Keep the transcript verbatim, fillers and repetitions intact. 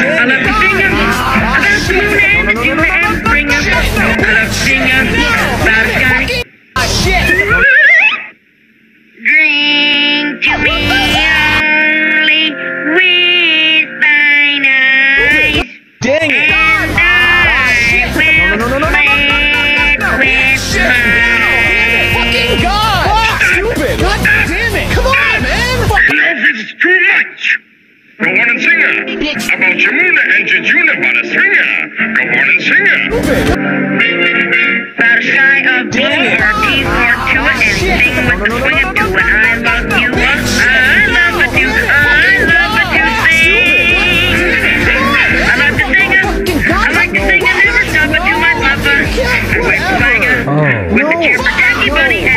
I love to sing 'em. I love the moon and the tuna and the spring 'em. I love to sing 'em about a sky. Drink to me only with thine eyes. Dang it! And I will No, no, no, no, no, no, play no, no, with mine. Fucking God! Stupid! God damn it! Come on, man! Love is too much. Go on and sing her. About your moon and your June about a singer. Go on and sing her. About a sky of blue or teeth or two or anything with the swing of two. And I love you. I love a do. I love a do sing. I love to sing 'em. I like to sing and never stop until my lover. I went swagger with a cheer for Jackie Bunny.